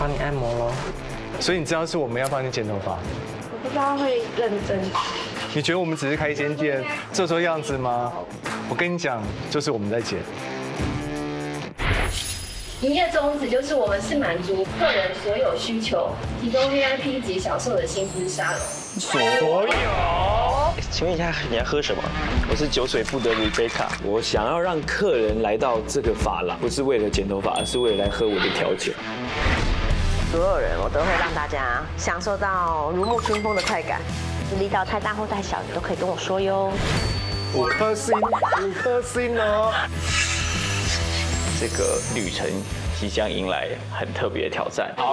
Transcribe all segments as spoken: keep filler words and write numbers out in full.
帮你按摩喽。所以你知道是我们要帮你剪头发？ 我不知道会认真。 你觉得我们只是开一间店做做样子吗？我跟你讲，就是我们在剪。 营业宗旨就是我们是满足客人所有需求，提供 V I P 级享受的薪资沙龙。 所有。请问一下，你要喝什么？我是酒水不得 Rebecca， 我想要让客人来到这个发廊，不是为了剪头发，而是为了来喝我的调酒。 所有人，我都会让大家享受到如沐春风的快感。力道太大或太小，你都可以跟我说哟。 五颗星，五颗星哦。 这个旅程即将迎来很特别的挑战。 你好，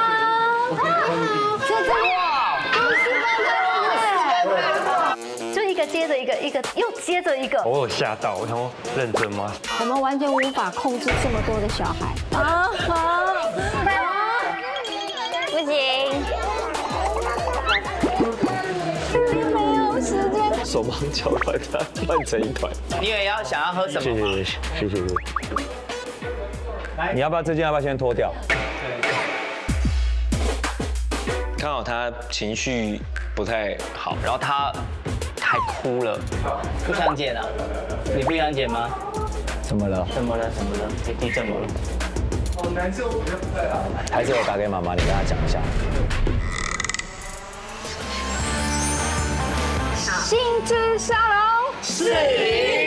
这是我，恭喜发财！就一个接着一个，一个又接着一个。 我有吓到，我想说认真吗？ 我们完全无法控制这么多的小孩。 啊好，不行。 没有时间。 手忙脚乱，它乱成一团。 你也要想要喝什么？ 谢谢谢谢谢谢谢谢。你要不要这件要不要先脱掉？刚好他情绪不太好， 然后他还哭了，不想剪啊？你不想剪吗？ 怎么了？ 怎么了？怎么了？弟弟怎么了？ 好难受，我不会啊。 还是我打给妈妈，你跟她讲一下。 心之沙龙是。